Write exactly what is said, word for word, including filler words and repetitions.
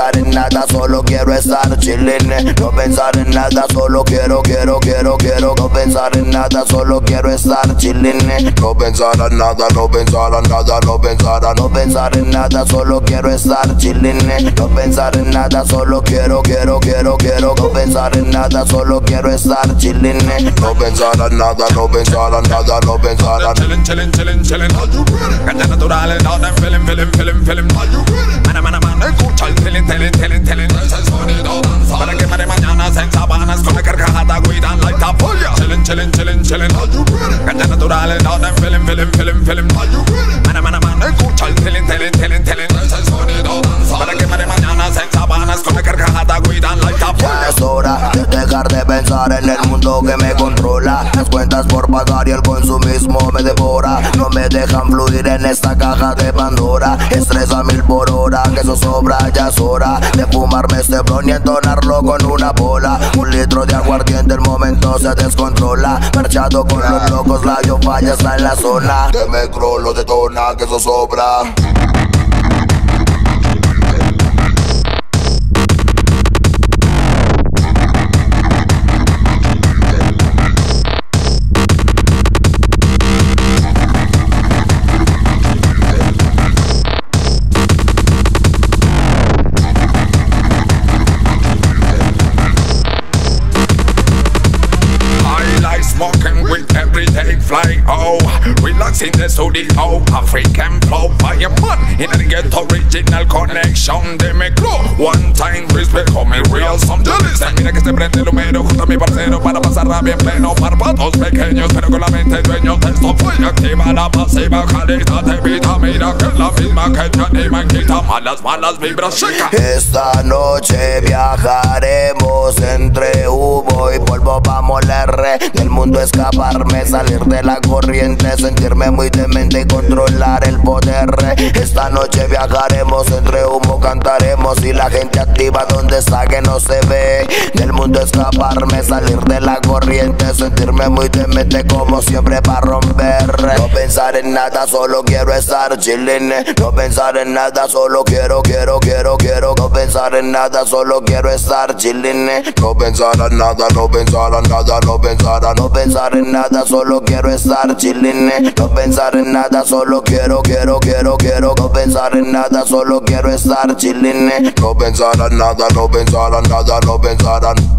pensar en nada, solo quiero estar chillin'. No pensar en nada, solo quiero, quiero, quiero, quiero. No pensar en nada, solo quiero estar chillin'. No pensar en nada, no pensar en nada, no pensar, no pensar en nada, solo quiero estar chillin'. No pensar en nada, solo quiero, quiero, quiero, quiero. No pensar en nada, solo quiero estar chillin'. No pensar en nada, no pensar en nada, no pensar en chillin', chillin', chillin', chillin'. Gana natural, no them feeling, feeling, feeling, feeling. Mana, mana, mana, escucha el feeling, feeling, feeling, feeling. Es el sonido danza para que de mañana en sabanas con la carcajada cuidan la tapolla. Chillin', chillin', chillin', chillin'. Gana natural, no them feeling, feeling, feeling, feeling. Mana, mana, mana, escucha el feeling, feeling, feeling, feeling. Es el sonido danza para que de mañana en sabanas con la carcajada cuidan la tapolla. Ya es hora de dejar de pensar en el mundo que me controla. Las cuentas por pagar y el consumismo me devora. No me dejan fluir en esta caja de Pandora. Estrés a mil por hora, que eso sobra, ya es hora de fumarme este blon y entonarlo con una bola. Un litro de aguardiente, el momento se descontrola. Marchado con los locos, la yo falla está en la zona. Que me crolo detona, que eso sobra. Smoking with everyday fly, oh. Relaxing the studio, African flow. Fireman, in a get original connection de me club. One time respect, homie, real some jealous. Mira que se prende el humero junto a mi parcero para pasarla bien pleno. Párpados pequeños, pero con la mente dueño de esto fue. Activa la pasiva calidad de vitamina, que es la misma que te anima y quita malas, malas vibras secas. Esta noche viajaremos entre humo y polvo pa' moler. Del mundo escaparme, salir de la corriente, sentirme muy demente y controlar el poder. Esta noche viajaremos entre humo, cantaremos y la gente activa donde está que no se ve. Del mundo escaparme, salir de la corriente, sentirme muy demente como siempre para romper. No pensar en nada, solo quiero estar chillin'. No pensar en nada, solo quiero, quiero, quiero, quiero. No pensar en nada, solo quiero estar chillin'. No pensar en nada, no pensar en nada, no pensar, no pensar en nada, solo quiero estar chillin'. No pensar en nada, solo quiero, quiero, quiero, quiero. No pensar en nada, solo quiero estar chillin'. No pensar en nada, no pensar en nada, no pensar en